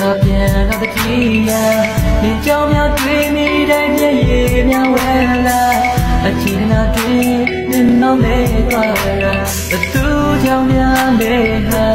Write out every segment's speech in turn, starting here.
ပြန်တော့တည်းရနေကြောင်များတွေ့မိတိုင်းမျက်ရည်များဝဲလာအချီနာတွေ့နေနောက်လဲသွားရဘသူကြောင့်များလဲဟာ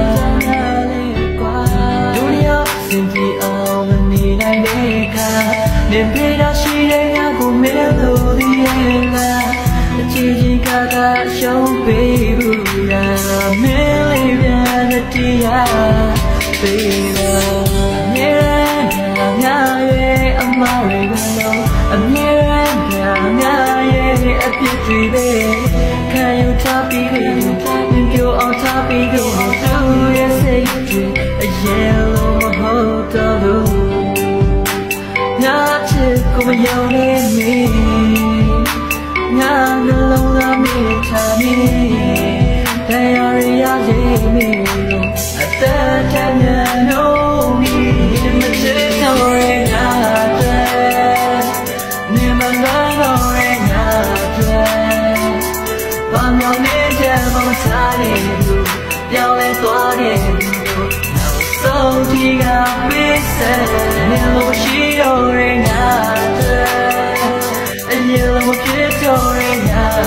ဒုနီယာစင်ကြည်အောင်မနေနိုင်တဲ့အခါနေပြေတော့ရှိတဲ့ညကိုမဲလို့ဒီရဲ့လားအချီကြီးကရှုံးပေးဘူးလားမင်းလေးပြန်တည်းရပေးတော့မြဲငါရဲ့အမောင်လေးကတော့အမြဲငါရဲ့အပြစ်တွေပဲခံယူထားပြီးရင်ပြောအောင်ထားပြီးတော့သူရဲ့စိတ်တွေအရင်လိုမဟုတ်တော့ဘူးငါချစ်ကိုမယုံနေနေငါနှလုံးသားမိထားနေတရားရရရေးမိလို့အသက်ထက်မြန်လို့မိမချစ်တော့ရဲ့ငါတဲ့နေမလာတော့ရဲ့ငါတဲ့ဘာမှမကြမ်းမစားနေဘူးပြောင်းလဲသွားတဲ့လူနောက်ဆုံးဒီကပေးစဲနေလို့ရှိတော့ရဲ့ငါတဲ့အရင်လိုဖြစ်တော့ရဲ့ငါ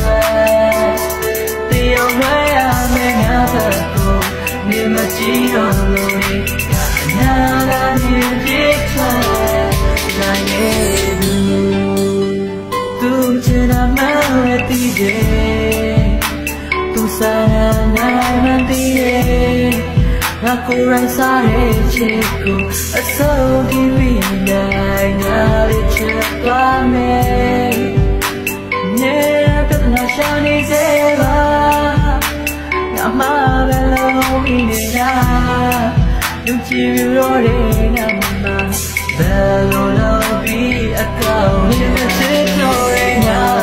တရားမရမယ့်ငါကိုနေမကြည့်တော့လို့နာလာနေပြစ်ထွက်နိုင်ရဲ့သူချင်တာမှလည်းသိတယ်သူစားနိုင်မှသိတယ်ငါကိုယ်ရိုင်းစားတဲ့ချစ်ကိုအစိုးကြည့်ပြီးနိုင်ငါလေးချစ်သွားမယ်ညပြဿနာရှာနေစေပါငါမှပဲလုံးပြီးနေတာလူကြည့်ပြီးတော့တဲ့နာမဘယ်လိုလုပ်ပြီးအကောင်းနဲ့ချစ်တော့ရဲ့ငါ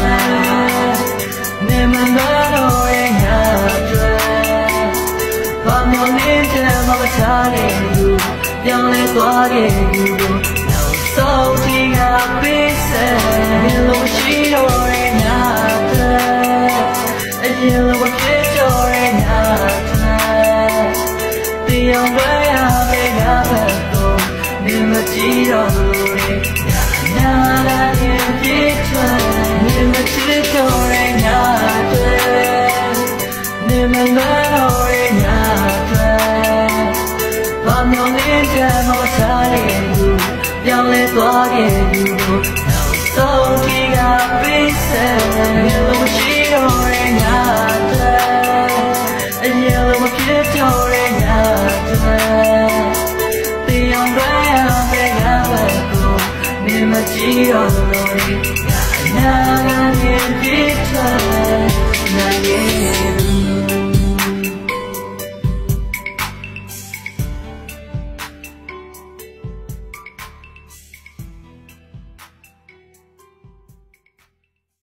နေမလာတော့ရဲ့ငါဘာမှမနဲ့မထားတဲ့လူပြောင်းလဲသွားတဲ့လူနောက်ဆုံးဒီကပေးစဲလို့ရှိတော့ရဲ့ငါအရင်လိုဖြစ်တော့ရဲ့ငါတရားဝဲရမယ့်ငါကိုနေမကြည့်တော့လို့နာလာရင်ပြစ်ထွက်နေမချစ်တော့ရဲ့ငါနေမလာတော့ရဲ့ငါဘာမှမကြမ်းမစားတဲ့လူပြောင်းလဲသွားတဲ့လူနောက်ဆုံးဒီကပေးစဲလို့ရှိတော့ရဲ့ငါအရင်လိုဖြစ်တော့ရဲ့ငါတရားဝဲရမယ့်ငါကိုနေမကြည့်တော့လို့နာလာရင်ပြစ်ထွက်နိုင်ရဲ့